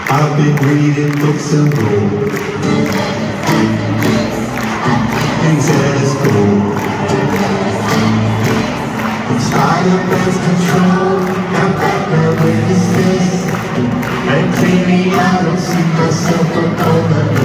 I've been reading books of gold, things that is gold. Inspired birth control, got back my witnesses, and clean me out, don't see myself upon the